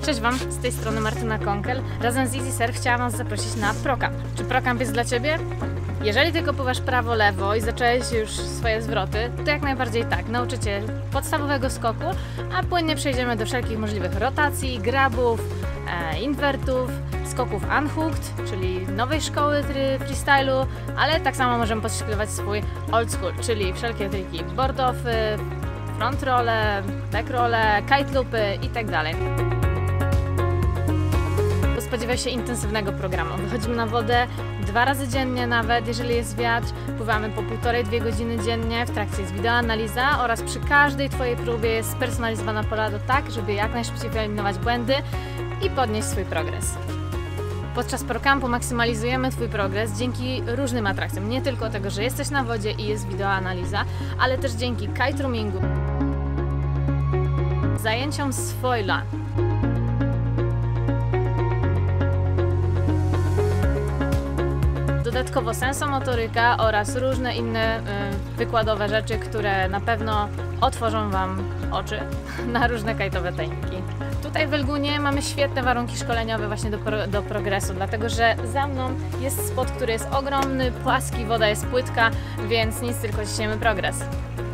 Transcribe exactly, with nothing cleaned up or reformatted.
Cześć Wam, z tej strony Martyna Konkel. Razem z Easy Surf chciałam Was zaprosić na ProCamp. Czy ProCamp jest dla Ciebie? Jeżeli tylko pływasz prawo-lewo i zacząłeś już swoje zwroty, to jak najbardziej tak. Nauczę Cię podstawowego skoku, a płynnie przejdziemy do wszelkich możliwych rotacji, grabów, e, inwertów, skoków unhooked, czyli nowej szkoły freestylu, ale tak samo możemy podszkliwać swój old school, czyli wszelkie triki board-offy, front rolle, back rolle, kite loopy itd. Spodziewaj się intensywnego programu. Wychodzimy na wodę dwa razy dziennie nawet, jeżeli jest wiatr. Pływamy po półtorej do dwóch godziny dziennie. W trakcie jest wideoanaliza oraz przy każdej Twojej próbie jest spersonalizowana porada tak, żeby jak najszybciej wyeliminować błędy i podnieść swój progres. Podczas ProCampu maksymalizujemy Twój progres dzięki różnym atrakcjom. Nie tylko tego, że jesteś na wodzie i jest wideoanaliza, ale też dzięki kite roomingu, zajęciom z foila, dodatkowo sensomotoryka oraz różne inne y, wykładowe rzeczy, które na pewno otworzą Wam oczy na różne kajtowe techniki. Tutaj w Elgunie mamy świetne warunki szkoleniowe właśnie do, pro, do progresu, dlatego że za mną jest spot, który jest ogromny, płaski, woda jest płytka, więc nic, tylko ciśniemy progres.